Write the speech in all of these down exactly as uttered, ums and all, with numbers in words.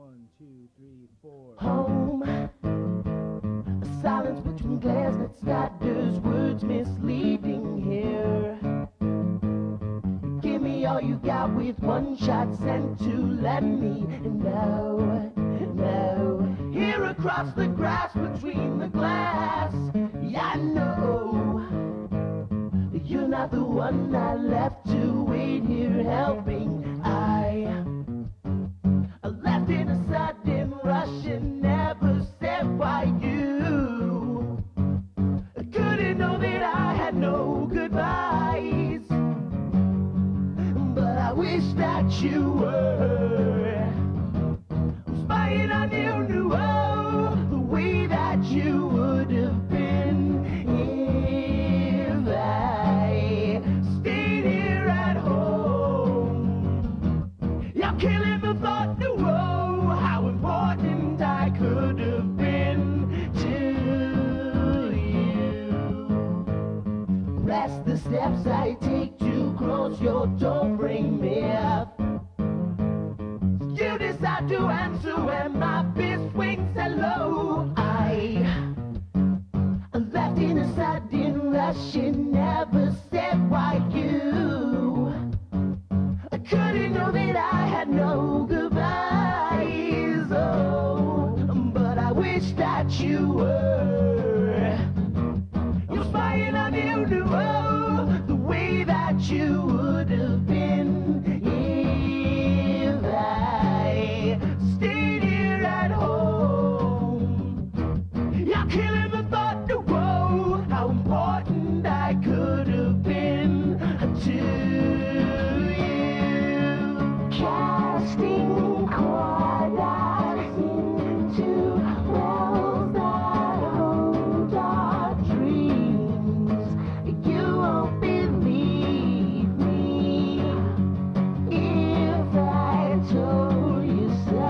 One, two, three, four. Home, a silence between glares that stutters, words misleading here. Give me all you got with one shot sent to let me know, know. Here across the grass between the glass, yeah, I know you're not the one I left to wait here helping. I left in a sudden rush and never said why you couldn't know that I had no goodbyes. But I wish that you were spying on you, knew oh, the way that you would have been if I stayed here at home. You're killing the thought, no, oh, how important I could have been to you. Rest the steps I take to close your door, bring me up. You decide to answer when my fist swings hello. I left in a sudden rush and never said why you I couldn't know that I had no goodbyes. Oh, but I wish that you were. You're spying on you, knew oh, the way that you would have been if I stayed here at home. You're killing the thought, no, oh, how important I could have been to you. Casting corners into wells that hold our dreams. You won't believe me if I told you so.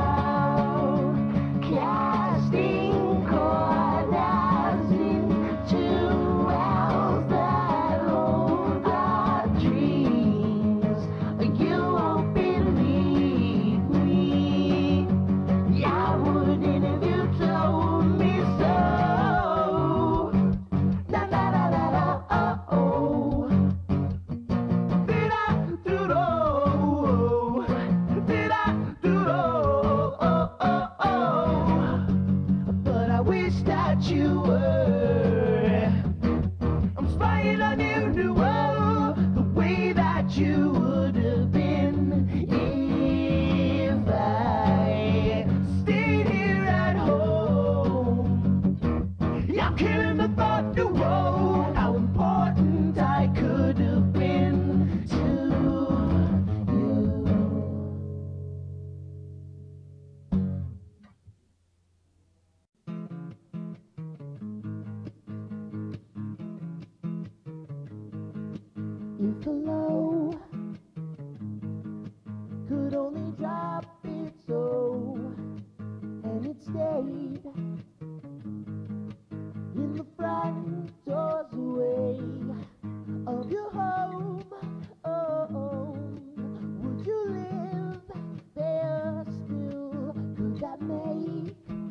Casting corners into wells that hold our dreams. You won't believe me. Yeah, I wouldn't if you told me so. Da da da da da oh oh. Did I do do? Did I do do? Oh oh oh. But I wish that you were. I'm spying on you, knew oh, the way that you would have been if I stayed here at home. You're killing the thought, knew oh, how important I could have been to you. If the low could only drop it so, and it stayed in the front doors away of your home. Oh, would you live there still? Could that make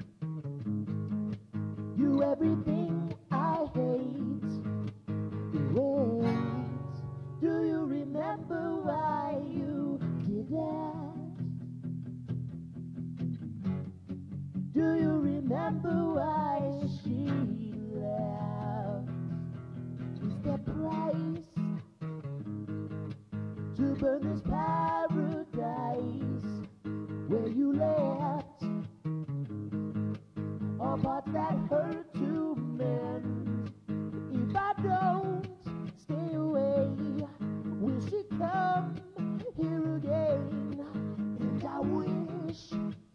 you everything I hate? Wait, do you remember why you did that? Do you remember why she left? Is there price to burn this paradise where you left all parts that hurt to mend? If I don't stay away, will she come here again? And I wish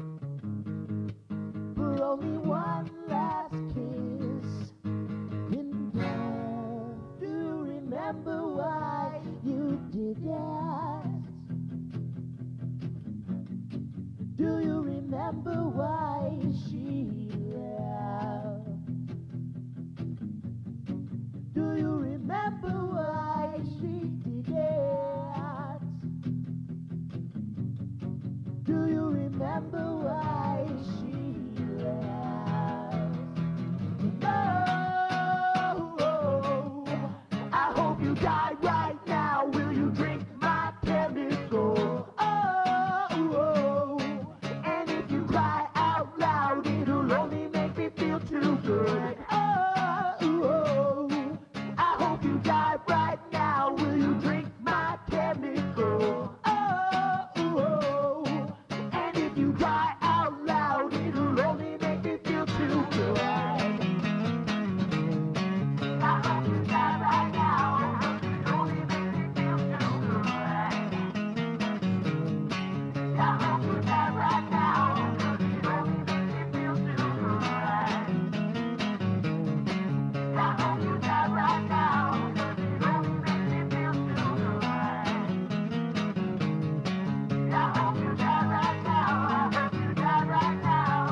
for only one last kiss in bed. Do you remember why you did that? Do you remember why she left? Do you remember why she did that? Do you remember? remember why she left. Oh, I hope you die right now. Will you drink my chemical? Oh, and if you cry out loud, it'll only make me feel too good. Oh, I hope you die right now. Will you drink my chemical? Oh, and if you cry out loud, it'll only make me feel too good. I hope you die right now. It'll only make me feel too good. I hope you die right now. It'll only make me feel too good. I hope you die right now. It'll only make me feel too good. I hope you die right now. I hope you die right now.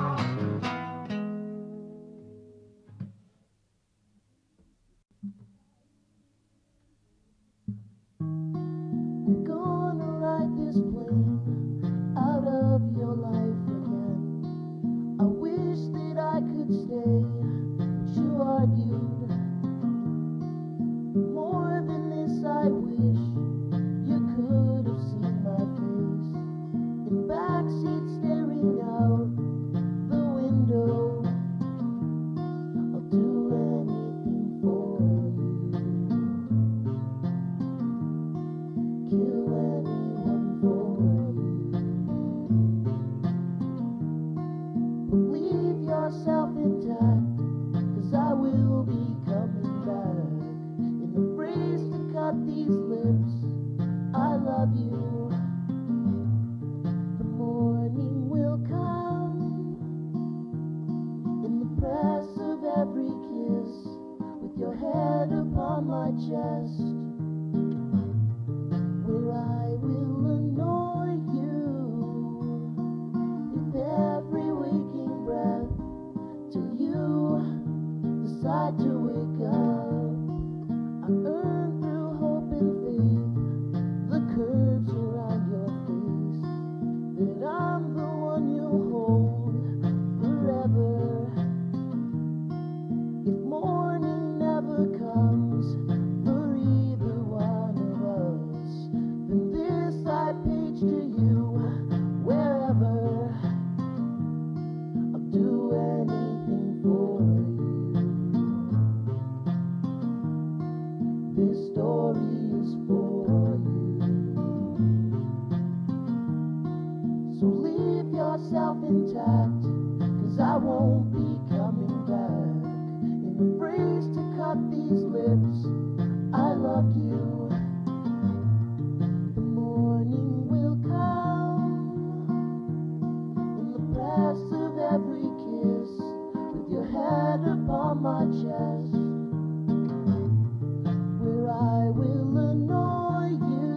I'm gonna ride this plane out of your life again. I wish that I could stay, but you argued. More than this, I wish you could have seen my face in backseat staring out the window. I'll do anything for you, kill anyone for you. But leave yourself intact, 'cause I will be coming back in the phrase to cut these lips. I love you. The morning will come in the press of every kiss, with your head upon my chest, where I will annoy you with every waking breath, till you decide to wake up. I earn through hope and faith the curves around your face, that I'm the one you'll hold forever. If morning never comes for either one of us, then this I page to you wherever. I'll do anything for you. This story is for you. So leave yourself intact, 'cause I won't be coming back in the phrase to cut these lips. I love you. The morning will come in the press of every kiss, with your head upon my chest, where I will annoy you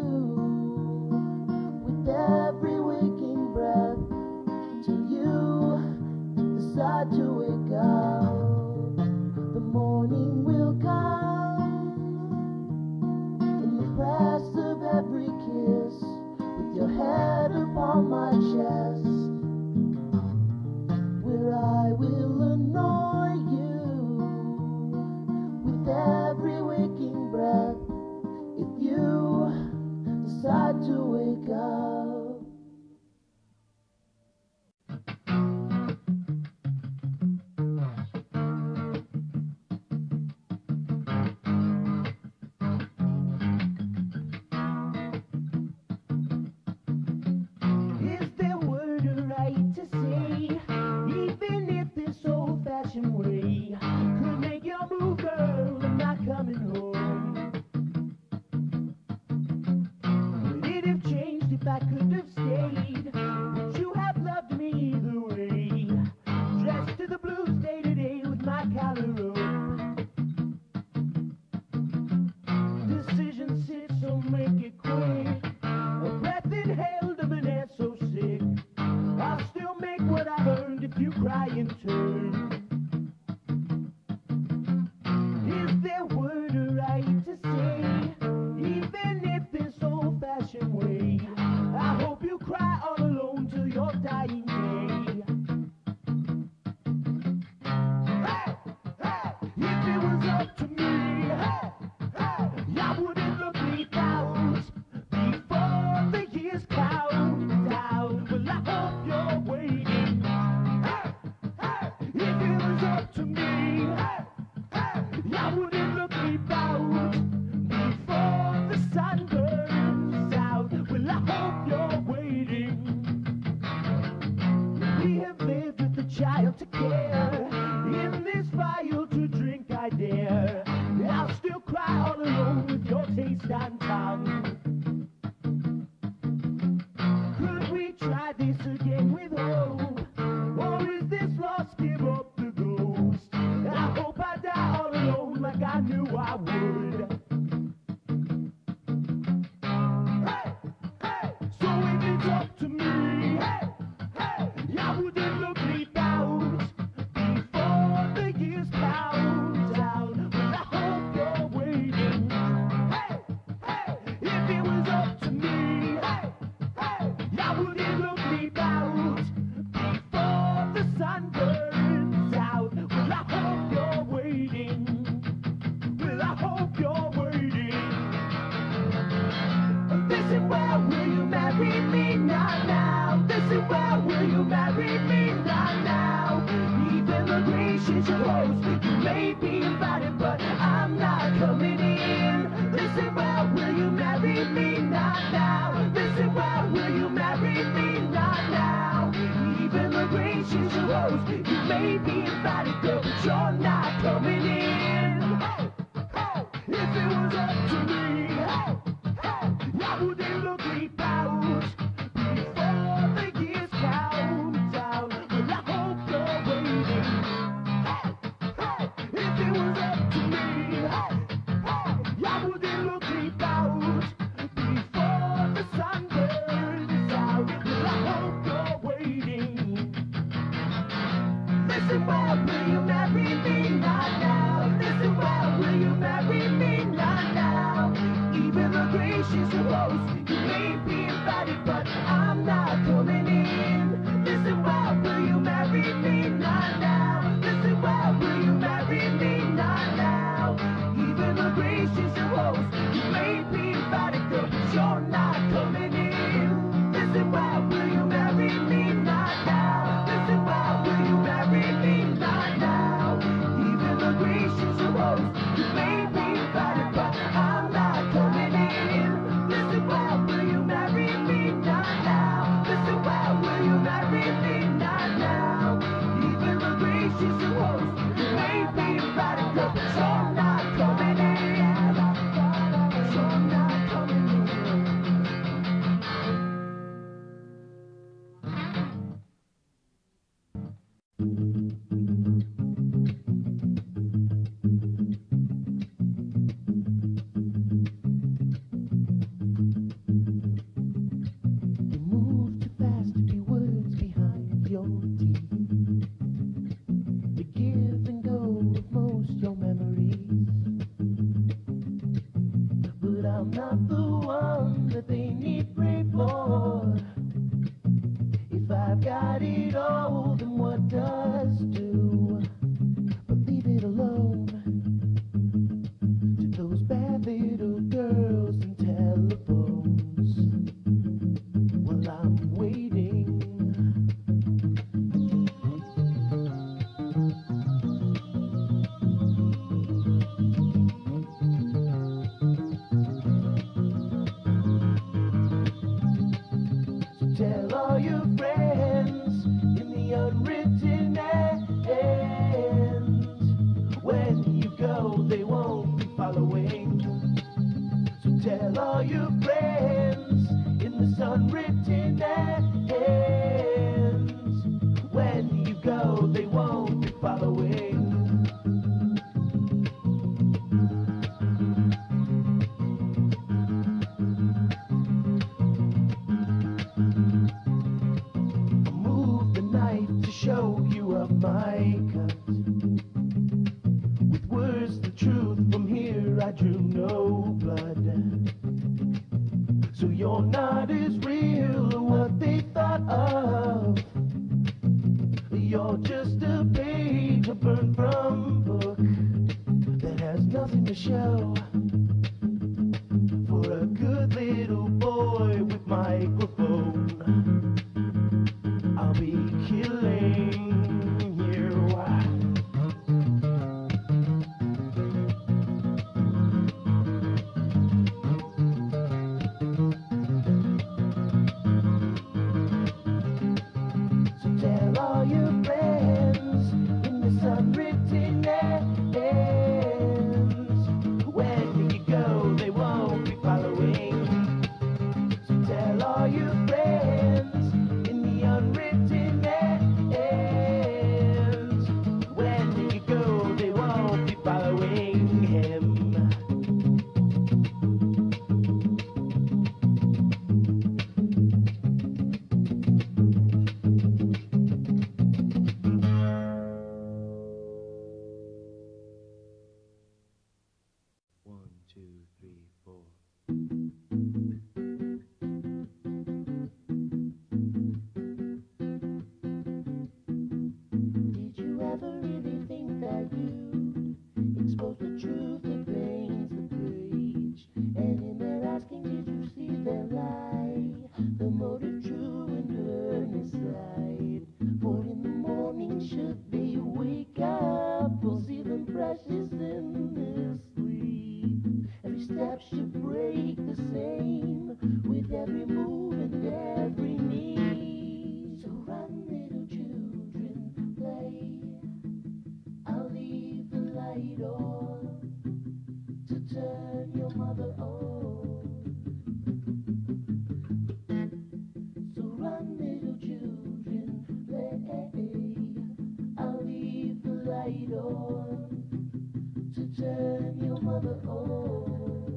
with every waking breath, till you decide to wake up. The morning will come in the press of every kiss, with your head upon my chest, where I will annoy you with every waking breath, if you decide to wake up. Is there word or right to say, even if this old-fashioned way could make your move, girl, I'm not coming home? Would it have changed if I could have stayed? Would you have loved me either way? Dressed to the blues day to day with my collar up. Decision sits, so make it quick. A breath inhaled, a banana so sick. I'll still make what I earned if you cry in turn. Is there word or right to say, even if this old-fashioned way? I hope you cry all alone till your dying not to care. In this vial to drink I dare. I'll still cry all alone with your taste and tongue. Could we try this again with hope? Or is this lost, give up the ghost? I hope I die all alone like I knew I would. Hey, hey, so if it's up to me, hey, hey, I wouldn't look me down before the years count down. Well, I hope you're waiting. Hey, hey, if it was up to me, hey, hey, I wouldn't look me down before the sun burns out. Well, I hope you're waiting. Well, I hope you're waiting. Listen, well, will you marry me now, now? Listen, well, will you marry me now, now? Even the gracious host, you may be invited, but I'm not coming in. Listen, well, will you marry me now, now? Listen, well, will you marry me now, now? Even the gracious host, you may be invited, girl, but you're not coming in. Hey, hey, if it was up to me, hey, hey, I wouldn't look me out before the years count down. Well, I hope you're waiting. Hey, hey, if it was up to me, hey, hey, I wouldn't look me out before the sun burns out. Well, I hope you're waiting. Listen, well, will you marry me now, now? Listen, well, will you marry me now, now? Even the gracious host, you may be invited, but I'm not coming in. Listen, well, will you marry me now, now? Listen, well, will you marry me now, now? Even the gracious host, you may be invited, girl, but you're not coming in. Listen, well, will you marry me now, now? Listen, well, will you marry me now, now? Even the gracious host, you may be invited, but I'm not coming in. Listen, well, will you marry me now, now? Listen, well, will you marry me now, now? Even the gracious host, you may be invited, girl, but you're not coming in. You're not coming in. You move too fast to be words behind your teeth. You give and go of most your memories. But I'm not the one that they need pray for. If I've got it all, then what does do? But leave it alone to those bad little girls and telephones. Well, I'm waiting. So tell all your friends in the unwritten end. When you go, they won't be following. So tell all your friends in this unwritten end. When you go, they won't be following. Move the knife to show you of my cut. With words the truth, from here I drew no blood. So you're not as real as what they thought of. You're just a page, a burned from book that has nothing to show. For a good little boy with microphone, I'll be killing you. decide. For in the morning should they wake up, we'll see them precious in their sleep. Every step should break the same, with every move and every need. So run, little children, play. I'll leave the light on to turn your mother on. So run, little children, play. I'll leave the light on to turn your mother on.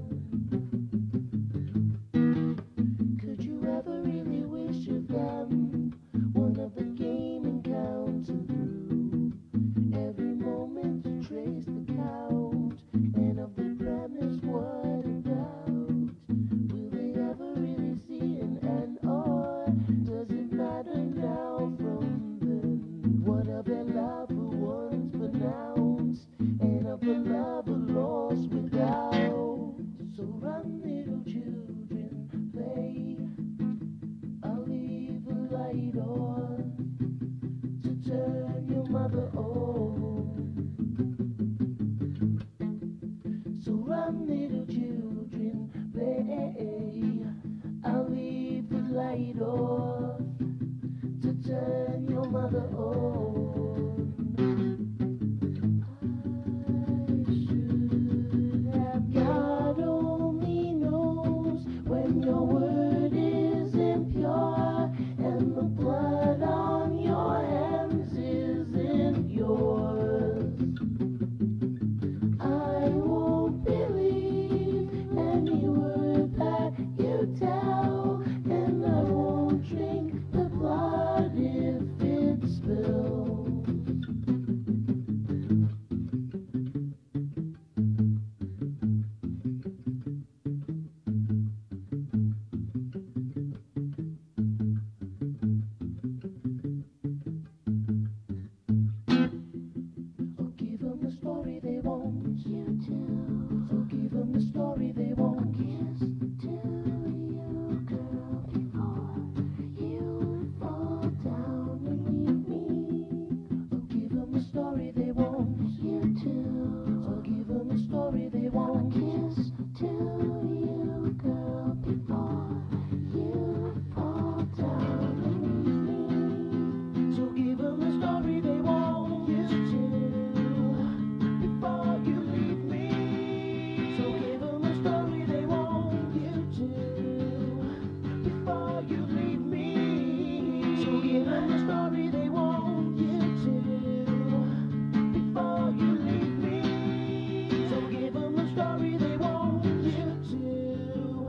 Could you ever really wish of them one of the game and counting through every moment to trace the count, and of the premise what about? Will they ever really see an end, or does it matter now from then? What of their love who once pronounced, and of the love who lost without? So run, little children, play. I'll leave the light on to turn your mother on. So run, little children, play. I'll leave the light off to turn your mother on. I should have. God only knows when your word is impure and the blood on your hands isn't yours. I won't believe any word that you tell, and I won't drink the blood if it spills. Oh, give them the story they want you to. So give them the story they want. Kiss to you, girl, before you fall down and leave me. Oh, give them the story they want you to. So give them the story they want. Kiss to you, girl, before you fall down and leave me. So give them the story they want you to, before you leave me. So give them the story they want you to, before you leave me. So give them the story they want you to, before you leave me. So give them the story they want you to,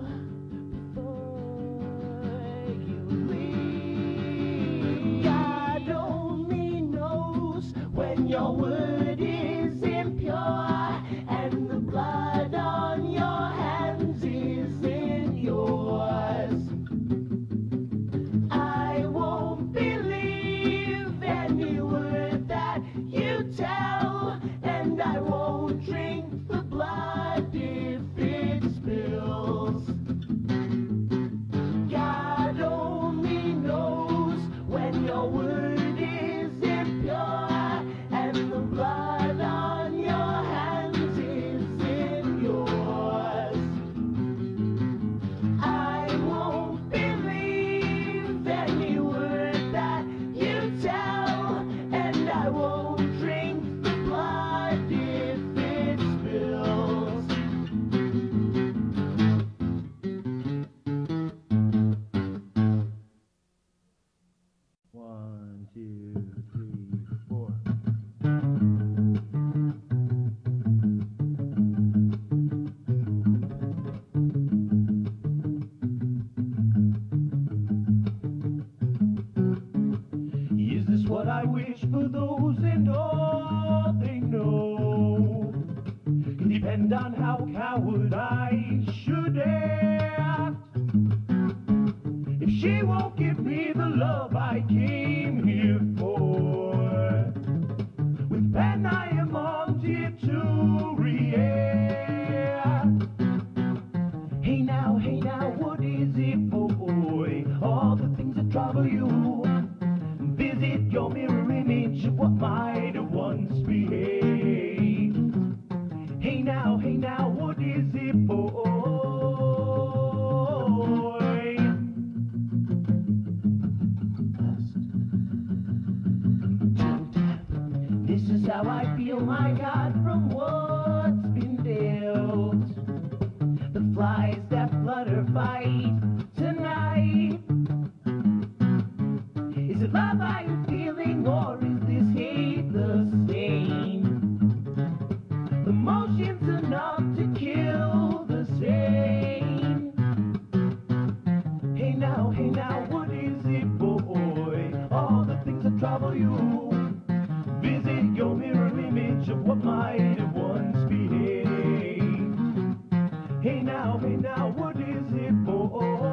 before you leave. God only knows when your word is impure and the blood on your hands isn't yours. I won't believe any word that you tell, and I won't drink the blood if it spills. God only knows when your word is impure and the blood on your hands isn't yours. I won't believe any word that you tell, and I won't drink the blood if it spills. One, two, three, four. Is this what I wish for those and all they know? Can depend on how coward I should act. If she won't give me the love I came here for, with pen I am on here to react. Hey now, hey now, what is it, boy? All the things that trouble you, how I feel, my God, from what's been dealt. The flies that flutter fight tonight. Is it love I'm feeling, or is this hate the same? The motion's enough to kill the sane. Hey now, hey now, what is it, boy? All the things that trouble you. Visit your mirror image of what might have once behaved. Hey now, hey now, what is it, boy?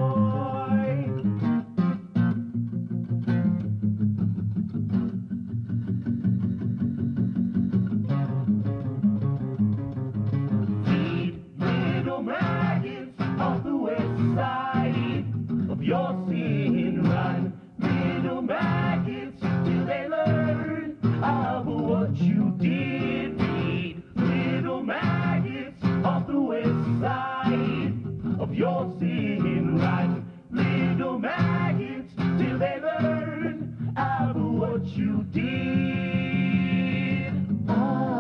Feed little maggots off the west side of your sin. Run, little maggots, till they learn of what you did. Feed little maggots off the west side of your sin. Run, little maggots, till they learn of what you did. I,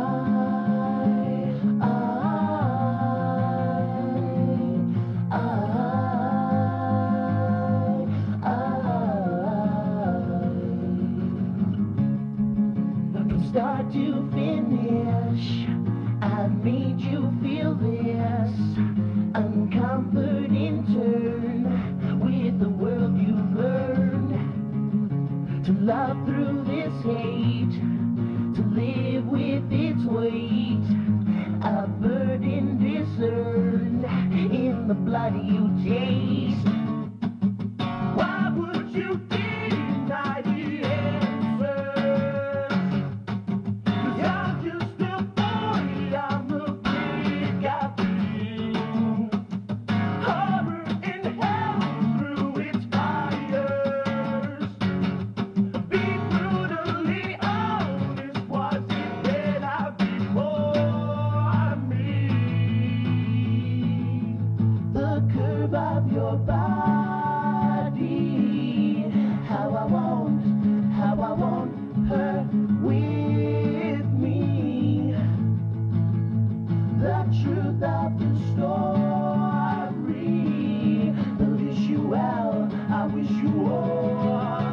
I, I, I, From start to finish, I've made you feel this uncomfort in turn with the world you've learned to love through this hate, to live with its weight, a burden discerned in the blood you taste. Why would you deny the answers? 'Cause I'm just a boy, I'm a big apple. Horror and hell through its fires. Be brutally honest, was it better before me? The curve of your body, how I want, how I want her with me. The truth of the story, the wish you well, I wish you all.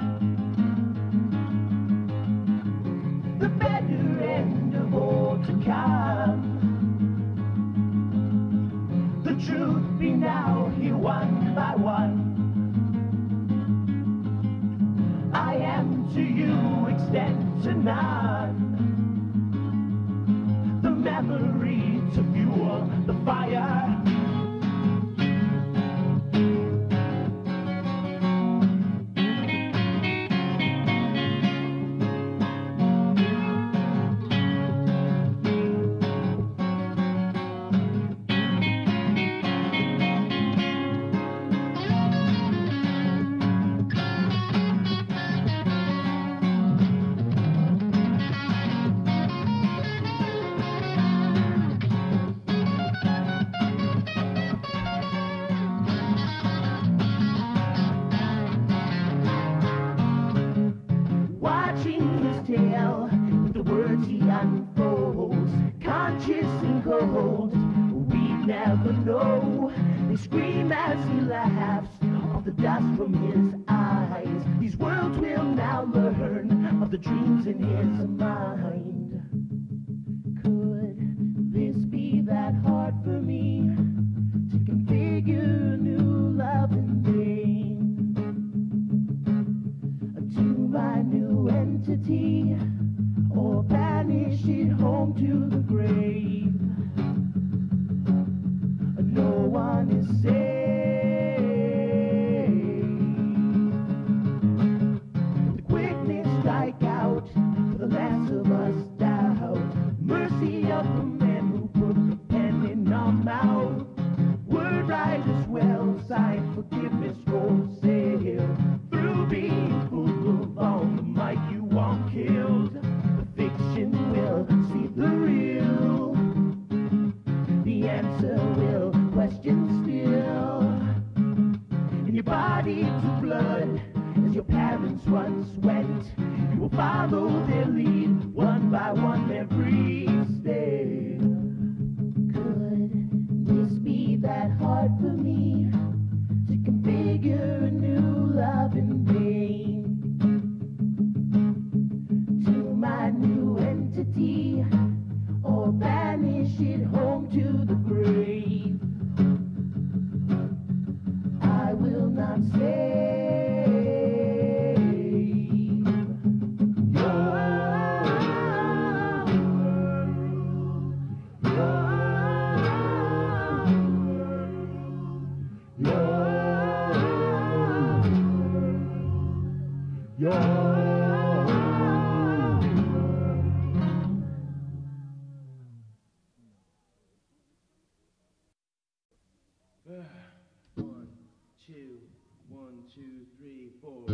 The better end of all to come. The truth be now here one by one. I am to you, extend to none. The memory to fuel the fire. Watching his tale, with the words he unfolds, conscious and cold, we never know. They scream as he laughs off the dust from his eyes. These worlds will now learn of the dreams in his mind. Could this be that hard for me to configure new love and pain to my new entity, or banish it home to the grave? No one is safe. The quickness strike out, for the less of us doubt. Mercy of the men who put the pen in our mouth. Word writers well signed, forgiveness roll sail through being fooled on the mic. You want killed. The fiction will see the real. The answer will question still. In your body to blood, as your parents once went, you will follow their lead, one by one every step. Could this be that hard for me to configure a new loving vein to my new entity, or banish it home to the grave? I will not say One, two, one, two, three, four.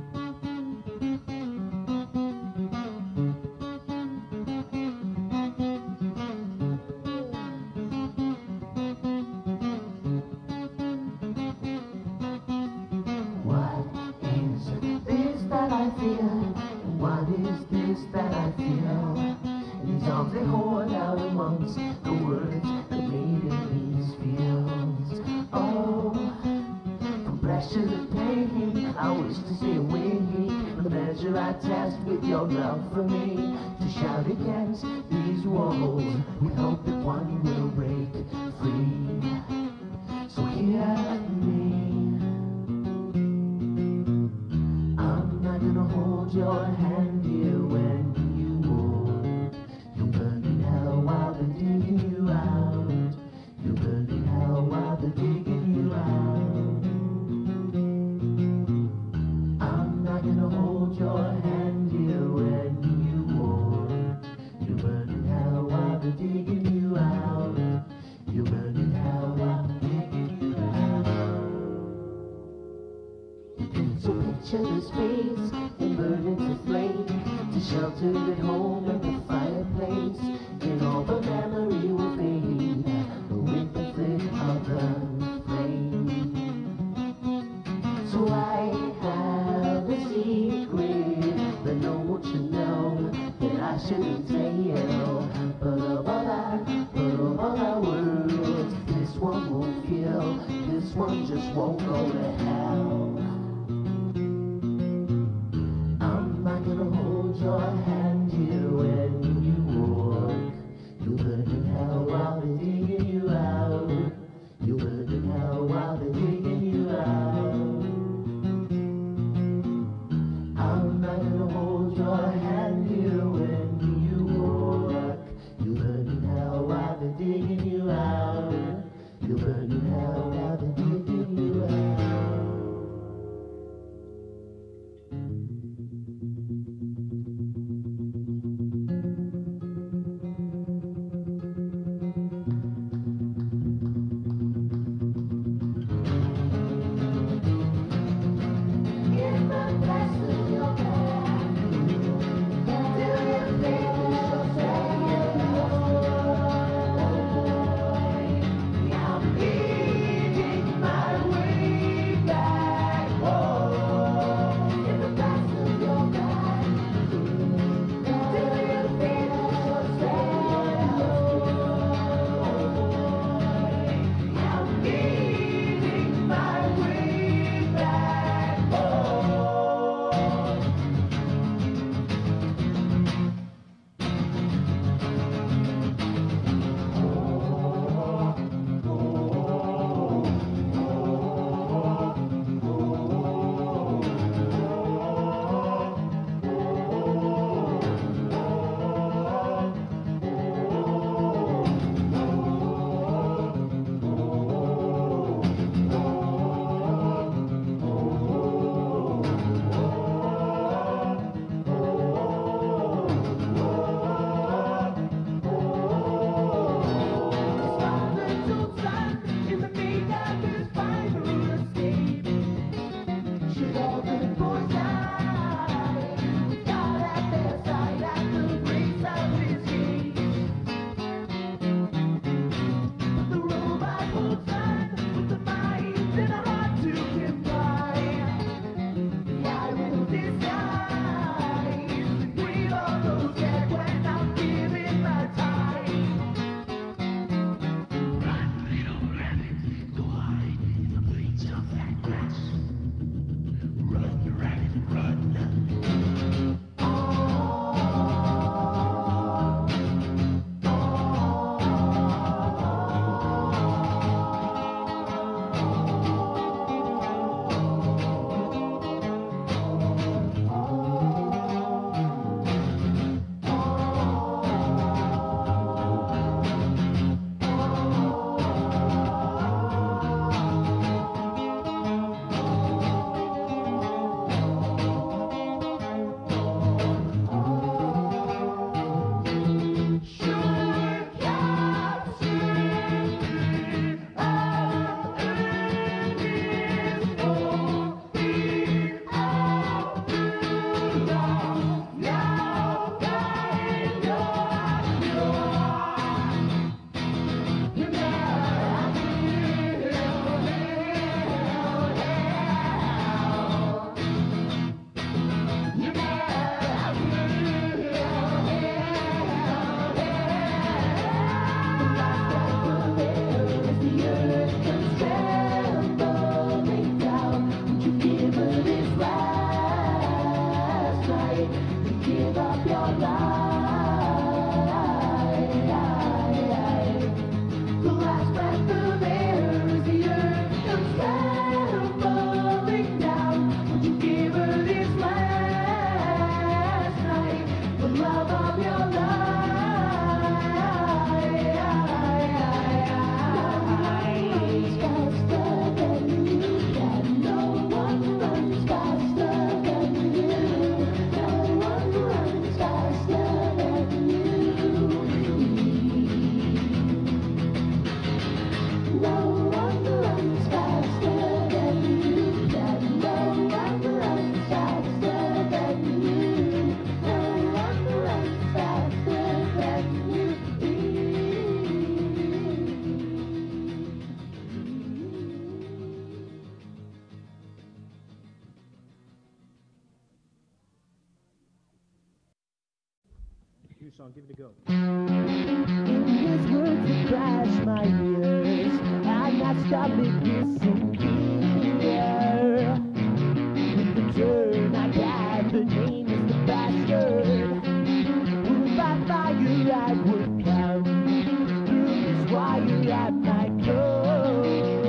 What is this that I feel? What is this that I feel? These arms they hold out amongst the words that made in these fields. Oh, from pressure to pain, I wish to stay away. The measure I test with your love for me, to shout against these walls with hope that one will break free. So hear me. I'm not gonna hold your hand here when you walk. You'll burn in hell while they're digging you out. You'll burn in hell while they're digging you out. I'm not gonna hold your hand here when you walk. You'll burn in hell while they're digging you out. You'll burn in hell while they're digging you out. So picture the space and burn into flame, to shelter at home and the fireplace, and all the memory will fade with the flick of the flame. So I have a secret that no one should know, that I shouldn't tell, but of all that, but of all our worlds, this one won't kill, this one just won't go to hell. I'm not gonna hold your hand here when you walk. You'll burn in hell while they're digging you out. You'll burn in hell while they're digging you out. I'm not gonna hold your hand here when you walk. You'll burn in hell while they're digging you out. You'll burn in hell while they're digging you out. you song. Give it a go. In his words that crash my ears, I'm not stopping disappear. With the turn I got, the name is the bastard. Who by fire I would come through this wire at my core.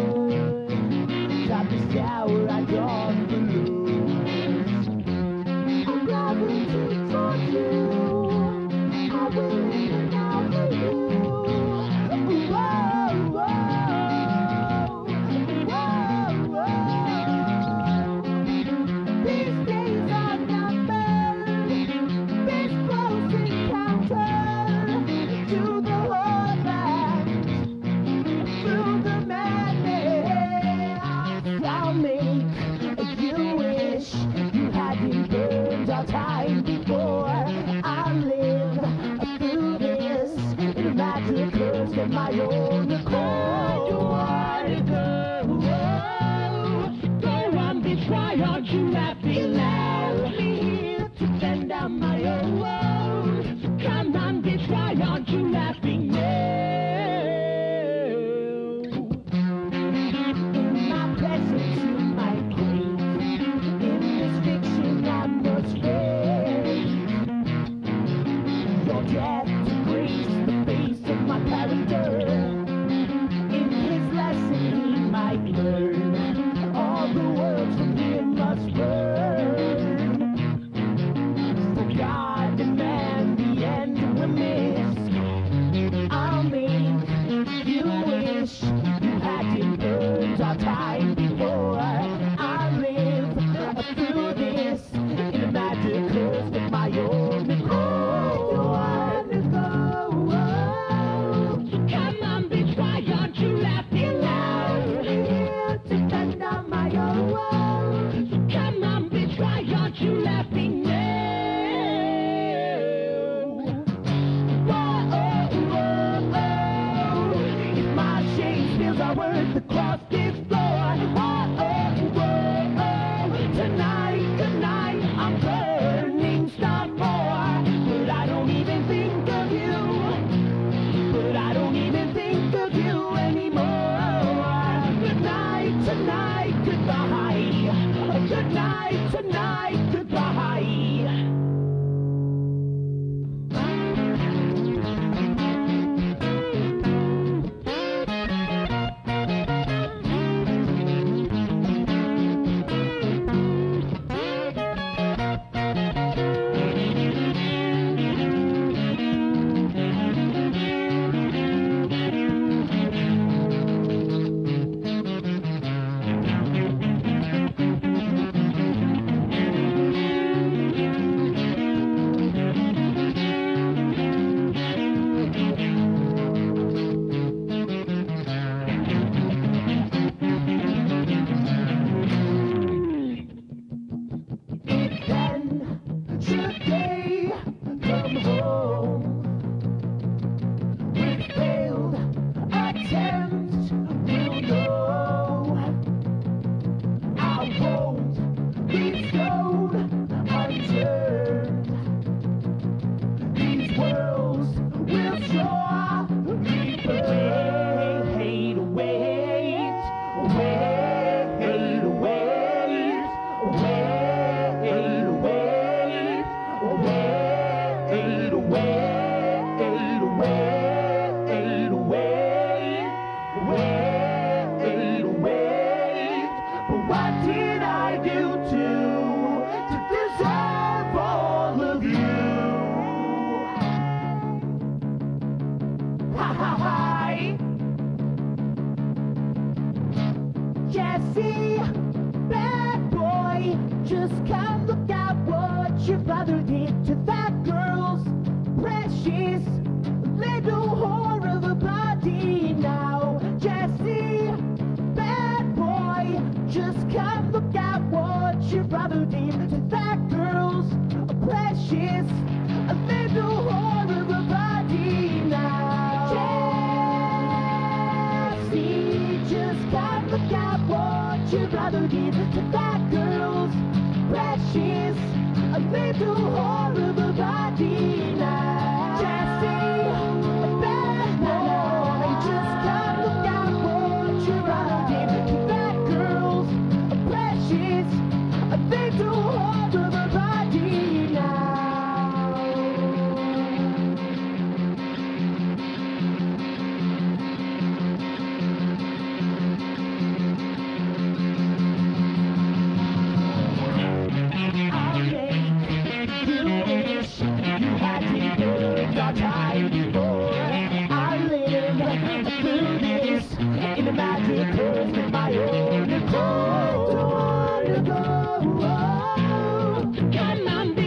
Top is tower, I don't lose. I'm gravity towards you. I will live now for you. Whoa, whoa, whoa, whoa. These days are numbered. This close encounter to the heartland, through the madness. I'll make you wish you hadn't burned our time before. I'll live through this in a magic curse of my own accord. You wanna go? Go on, bitch, why aren't you laughing now? Me here to fend down my own world. Come on, bitch, why aren't you laughing now? In my presence, you might quake. In this fiction, I must fake. Your death to grace the face of my character. In his lesson, he might learn. All the words from him must burn. For God and man, the end will miss. I'll make you wish you hadn't burned our time before. I'll live through this in a magic curse with my own accord. You wanna go? Come on, bitch, why aren't you laughing now? Here to stand on my own world. Come on, bitch, why aren't you laughing now? Whoa, whoa, whoa. If my shame spills are worth across this floor. Whoa, whoa, tonight, tonight, I'm burning stuff more. But I don't even think of you. But I don't even think of you anymore. Good night, tonight, goodbye. Good night, tonight, goodbye. Then should they come home with failed attempts, we'll know I won't be thrown unturned. These worlds will surely burn. Wait, wait, wait, wait, wait, wait. Wait, wait, wait, wait, wait, wait. But what did I do to, to deserve all of you? Ha ha ha. Jesse, bad boy, just come look at what your brother did to that girl's precious little whore of a body now. Jesse, bad boy, just come look at what your brother did to that girl's precious little whore of a body now. Jesse, just come look at what your brother did to that girl's precious a little whore of a body now.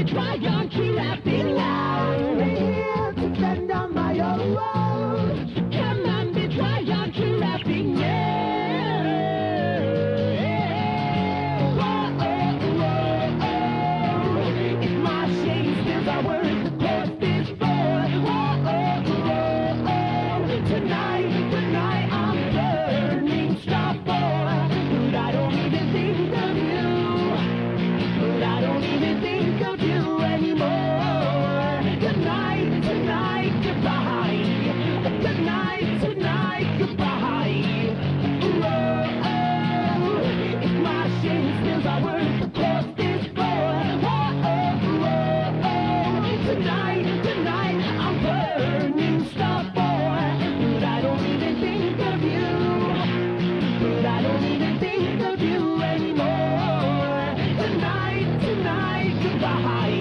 be trying to rap it loud. Here to stand on my own. Come on, be trying to rap it now. Oh, oh, oh, oh. If my shame still are worth the cost this for. Oh, oh, oh, oh. Tonight, tonight I'm burning stuff for. But I don't even think of you. But I don't even think of you anymore. Good night, tonight, goodbye. Good night, tonight, goodbye. Oh, oh, if my shame still are worth the cost this for. Oh, oh, oh, oh. Tonight, tonight, I'm burning stuff for. But I don't even think of you. But I don't even think of you anymore. Tonight, tonight, goodbye.